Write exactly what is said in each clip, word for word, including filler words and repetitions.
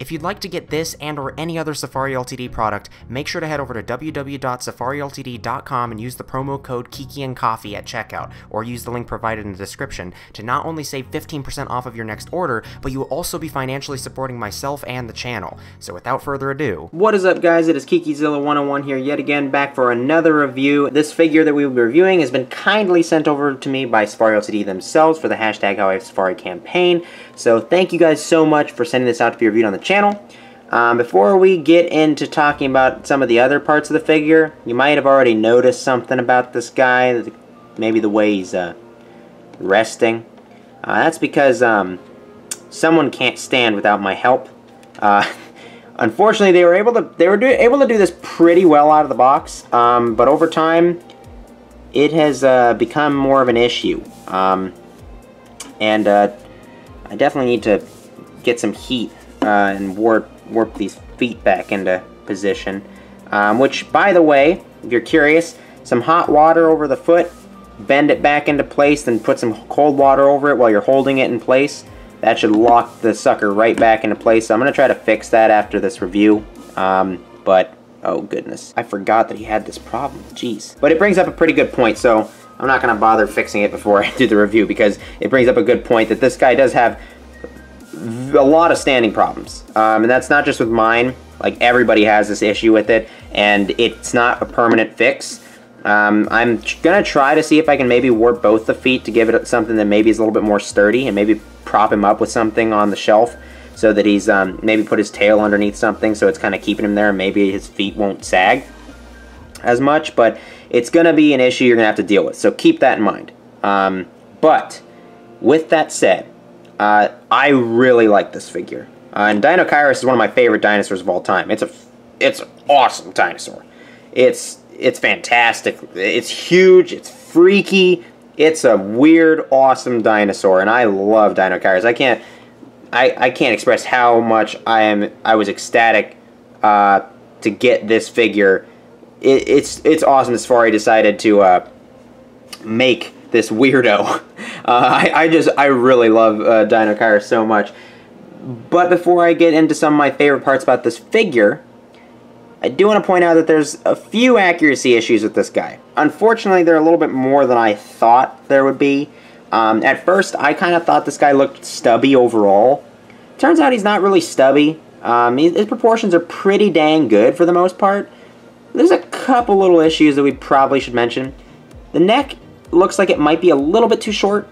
If you'd like to get this and or any other Safari Ltd product, make sure to head over to w w w dot safari l t d dot com and use the promo code Kiki and Coffee at checkout, or use the link provided in the description to not only save fifteen percent off of your next order, but you will also be financially supporting myself and the channel. So without further ado... What is up, guys? It is KikiZilla one oh one here yet again, back for another review. This figure that we will be reviewing has been kindly sent over to me by Safari Ltd themselves for the hashtag How I Have Safari campaign. So thank you guys so much for sending this out to be reviewed on the channel. Um, before we get into talking about some of the other parts of the figure, you might have already noticed something about this guy, maybe the way he's uh, resting. Uh, that's because um, someone can't stand without my help. Uh, unfortunately, they were able to they were do, able to do this pretty well out of the box, um, but over time, it has uh, become more of an issue, um, and uh, I definitely need to get some heat uh, and warp. warp these feet back into position, um, which, by the way, if you're curious, some hot water over the foot, bend it back into place, then put some cold water over it while you're holding it in place. That should lock the sucker right back into place. So I'm going to try to fix that after this review, um, but oh goodness, I forgot that he had this problem. Jeez. But it brings up a pretty good point, so I'm not going to bother fixing it before I do the review, because it brings up a good point that this guy does have a lot of standing problems, um, and that's not just with mine. Like, everybody has this issue with it, and it's not a permanent fix. Um, I'm gonna try to see if I can maybe warp both the feet to give it something that maybe is a little bit more sturdy, and maybe prop him up with something on the shelf so that he's um, maybe put his tail underneath something so it's kind of keeping him there, and maybe his feet won't sag as much. But it's gonna be an issue you're gonna have to deal with, so keep that in mind. Um, but with that said, Uh, I really like this figure, uh, and Deinocheirus is one of my favorite dinosaurs of all time. It's a, it's an awesome dinosaur. It's, it's fantastic. It's huge. It's freaky. It's a weird, awesome dinosaur, and I love Deinocheirus. I can't, I, I can't express how much I am. I was ecstatic uh, to get this figure. It, it's, it's awesome that Safari decided to uh, make this weirdo. Uh, I, I just, I really love uh, Deinocheirus so much. But before I get into some of my favorite parts about this figure, I do want to point out that there's a few accuracy issues with this guy. Unfortunately, they're a little bit more than I thought there would be. Um, at first, I kind of thought this guy looked stubby overall. Turns out he's not really stubby. Um, his, his proportions are pretty dang good for the most part. There's a couple little issues that we probably should mention. The neck looks like it might be a little bit too short.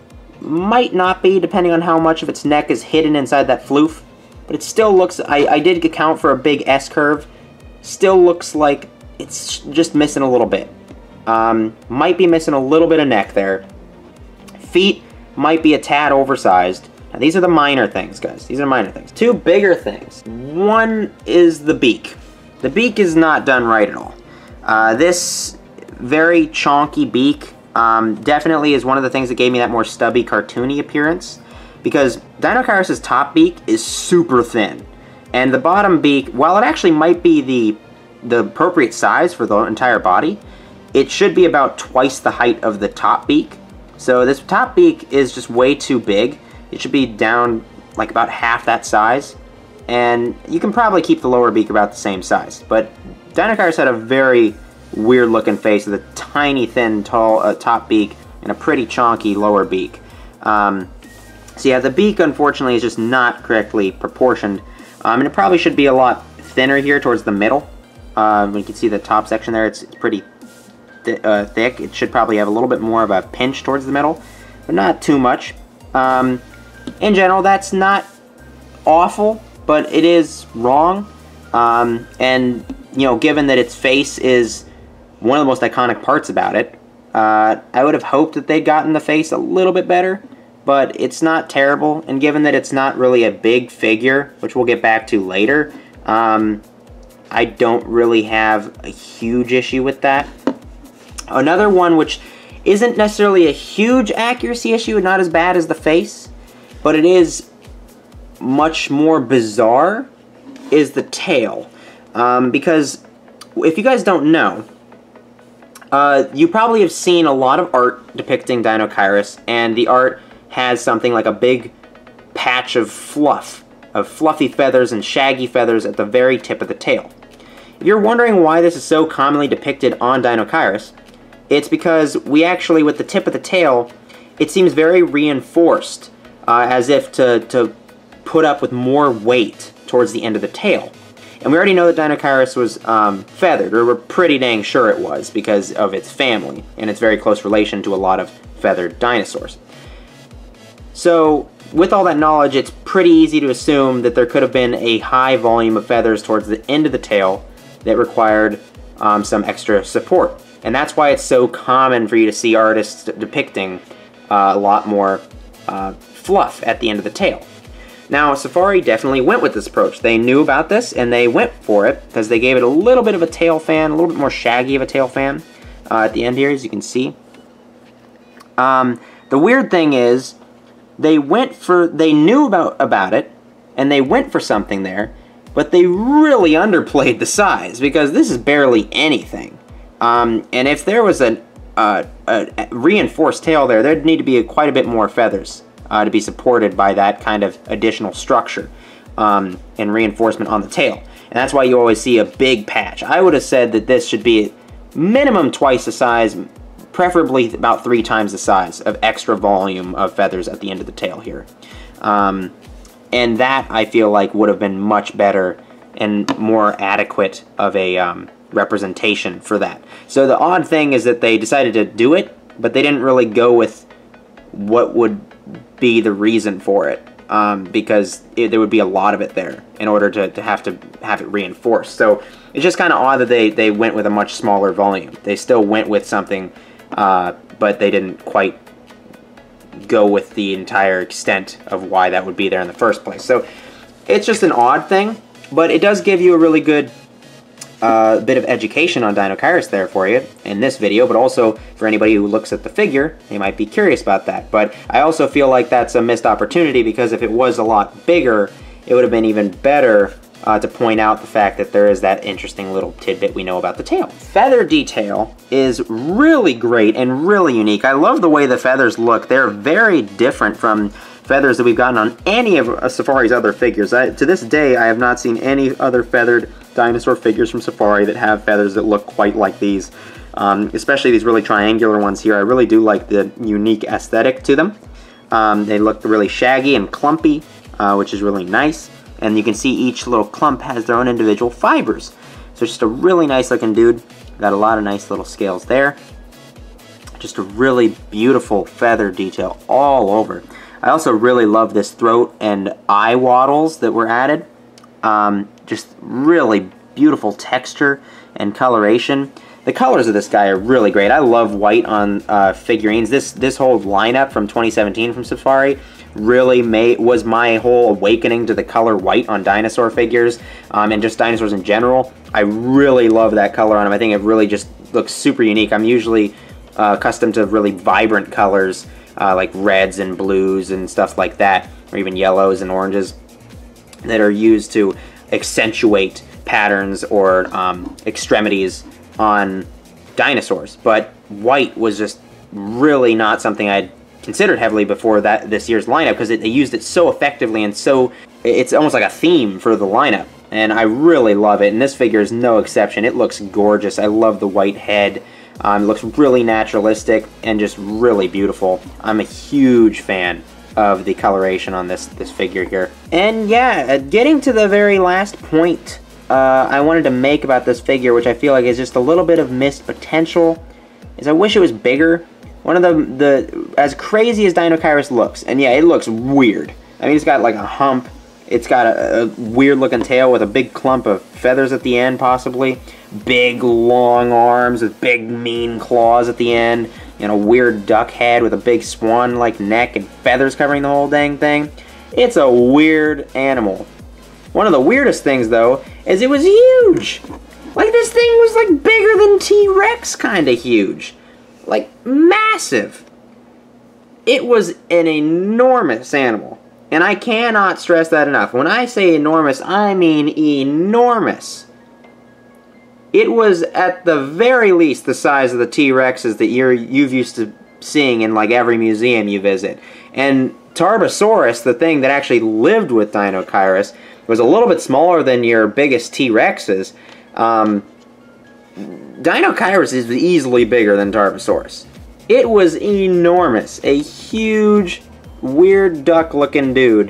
Might not be, depending on how much of its neck is hidden inside that floof. But it still looks, I, I did account for a big S-curve. Still looks like it's just missing a little bit. Um, might be missing a little bit of neck there. Feet might be a tad oversized. Now, these are the minor things, guys. These are minor things. Two bigger things. One is the beak. The beak is not done right at all. Uh, this very chonky beak Um, definitely is one of the things that gave me that more stubby, cartoony appearance, because Deinocheirus' top beak is super thin, and the bottom beak, while it actually might be the the appropriate size for the entire body, it should be about twice the height of the top beak. So this top beak is just way too big. It should be down like about half that size, and you can probably keep the lower beak about the same size. But Deinocheirus had a very weird looking face with a tiny thin tall uh, top beak and a pretty chonky lower beak. Um, so yeah, the beak unfortunately is just not correctly proportioned, um, and it probably should be a lot thinner here towards the middle. Uh, you can see the top section there, it's, it's pretty th uh, thick. It should probably have a little bit more of a pinch towards the middle, but not too much. Um, in general, that's not awful, but it is wrong. Um, and you know, given that its face is one of the most iconic parts about it, uh, I would have hoped that they'd gotten the face a little bit better, but it's not terrible, and given that it's not really a big figure, which we'll get back to later, um, I don't really have a huge issue with that. Another one which isn't necessarily a huge accuracy issue, not as bad as the face, but it is much more bizarre, is the tail. Um, because if you guys don't know, uh, you probably have seen a lot of art depicting Deinocheirus, and the art has something like a big patch of fluff of fluffy feathers and shaggy feathers at the very tip of the tail. If you're wondering why this is so commonly depicted on Deinocheirus, it's because we actually, with the tip of the tail, it seems very reinforced, uh, as if to, to put up with more weight towards the end of the tail. And we already know that Deinocheirus was um, feathered, or we're pretty dang sure it was, because of its family, and its very close relation to a lot of feathered dinosaurs. So, with all that knowledge, it's pretty easy to assume that there could have been a high volume of feathers towards the end of the tail that required um, some extra support. And that's why it's so common for you to see artists depicting uh, a lot more uh, fluff at the end of the tail. Now, Safari definitely went with this approach. They knew about this, and they went for it, because they gave it a little bit of a tail fan, a little bit more shaggy of a tail fan uh, at the end here, as you can see. Um, the weird thing is, they went for, they knew about, about it, and they went for something there, but they really underplayed the size, because this is barely anything. Um, and if there was a, uh, a reinforced tail there, there'd need to be a, quite a bit more feathers uh, to be supported by that kind of additional structure um, and reinforcement on the tail. And that's why you always see a big patch. I would have said that this should be minimum twice the size, preferably about three times the size of extra volume of feathers at the end of the tail here. Um, and that, I feel like, would have been much better and more adequate of a um, representation for that. So the odd thing is that they decided to do it, but they didn't really go with what would be the reason for it, um, because it, there would be a lot of it there in order to, to have to have it reinforced. So it's just kind of odd that they, they went with a much smaller volume. They still went with something, uh, but they didn't quite go with the entire extent of why that would be there in the first place. So it's just an odd thing, but it does give you a really good uh, bit of education on Deinocheirus there for you in this video, but also for anybody who looks at the figure, they might be curious about that. But I also feel like that's a missed opportunity, because if it was a lot bigger, it would have been even better uh, to point out the fact that there is that interesting little tidbit we know about the tail. Feather detail is really great and really unique. I love the way the feathers look. They're very different from feathers that we've gotten on any of uh, Safari's other figures. I, to this day, I have not seen any other feathered dinosaur figures from Safari that have feathers that look quite like these. Um, especially these really triangular ones here. I really do like the unique aesthetic to them. Um, they look really shaggy and clumpy, uh, which is really nice. And you can see each little clump has their own individual fibers. So just a really nice looking dude. Got a lot of nice little scales there. Just a really beautiful feather detail all over. I also really love this throat and eye wattles that were added. Um, just really beautiful texture and coloration. The colors of this guy are really great. I love white on uh, figurines. This this whole lineup from twenty seventeen from Safari really made was my whole awakening to the color white on dinosaur figures, um, and just dinosaurs in general. I really love that color on them. I think it really just looks super unique. I'm usually uh, accustomed to really vibrant colors, uh, like reds and blues and stuff like that, or even yellows and oranges, that are used to accentuate patterns or um, extremities on dinosaurs. But white was just really not something I'd considered heavily before that this year's lineup, because they used it so effectively, and so it's almost like a theme for the lineup, and I really love it. And this figure is no exception. It looks gorgeous. I love the white head. Um, it looks really naturalistic and just really beautiful. I'm a huge fan of the coloration on this this figure here. And yeah, getting to the very last point uh, I wanted to make about this figure, which I feel like is just a little bit of missed potential, is I wish it was bigger. One of the, the as crazy as Deinocheirus looks, and yeah, it looks weird. I mean, it's got like a hump, it's got a, a weird looking tail with a big clump of feathers at the end, possibly. Big long arms with big mean claws at the end, and a weird duck head with a big swan-like neck and feathers covering the whole dang thing. It's a weird animal. One of the weirdest things, though, is it was huge. Like, this thing was like bigger than T-Rex kind of huge. Like, massive. It was an enormous animal. And I cannot stress that enough. When I say enormous, I mean enormous. It was, at the very least, the size of the T-Rexes that you're, you've used to seeing in like every museum you visit. And Tarbosaurus, the thing that actually lived with Deinocheirus, was a little bit smaller than your biggest T-Rexes. Um, Deinocheirus is easily bigger than Tarbosaurus. It was enormous. A huge, weird duck-looking dude.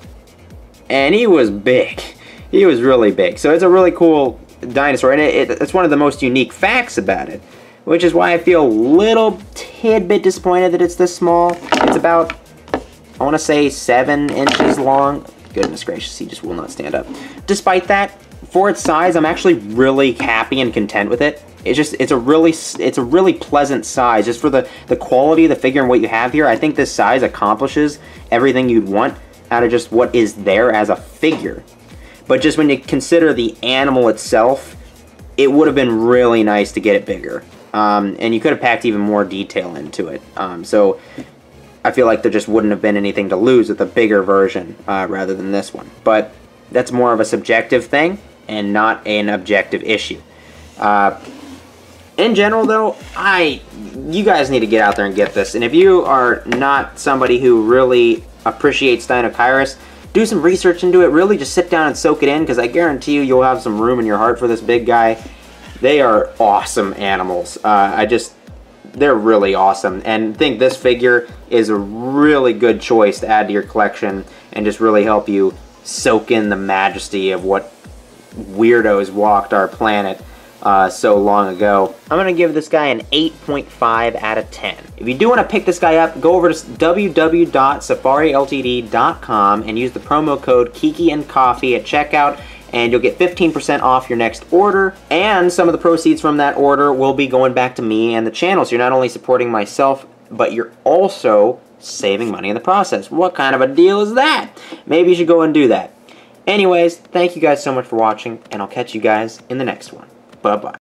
And he was big. He was really big. So it's a really cool dinosaur. And it, it, it's one of the most unique facts about it. Which is why I feel a little tidbit disappointed that it's this small. It's about, I want to say, seven inches long. Goodness gracious, he just will not stand up. Despite that, for its size, I'm actually really happy and content with it. It's just, it's a really, it's a really pleasant size. Just for the, the quality of the figure and what you have here, I think this size accomplishes everything you'd want out of just what is there as a figure. But just when you consider the animal itself, it would have been really nice to get it bigger. Um, and you could have packed even more detail into it. Um, so I feel like there just wouldn't have been anything to lose with a bigger version uh, rather than this one. But that's more of a subjective thing and not an objective issue. Uh, in general, though, I you guys need to get out there and get this. And if you are not somebody who really appreciates Deinocheirus, do some research into it. Really just sit down and soak it in, because I guarantee you you'll have some room in your heart for this big guy. They are awesome animals. Uh, I just, they're really awesome. And I think this figure is a really good choice to add to your collection and just really help you soak in the majesty of what weirdos walked our planet uh, so long ago. I'm going to give this guy an eight point five out of ten. If you do want to pick this guy up, go over to w w w dot safari l t d dot com and use the promo code Kiki and Coffee at checkout, and you'll get fifteen percent off your next order, and some of the proceeds from that order will be going back to me and the channel. So you're not only supporting myself, but you're also saving money in the process. What kind of a deal is that? Maybe you should go and do that. Anyways, thank you guys so much for watching, and I'll catch you guys in the next one. Bye-bye.